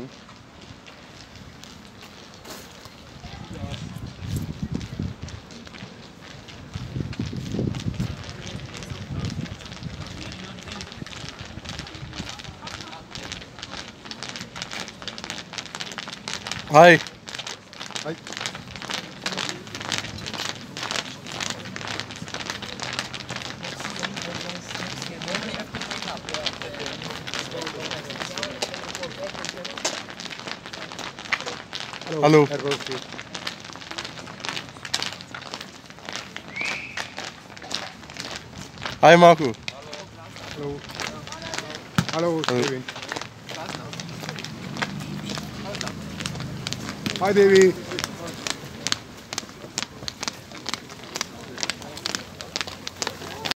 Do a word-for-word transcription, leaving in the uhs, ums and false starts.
Hm? Hi. Hi. Hallo. Herr Wolski. Hi Marco. Hallo. Hallo, Steven. Hi, Davy.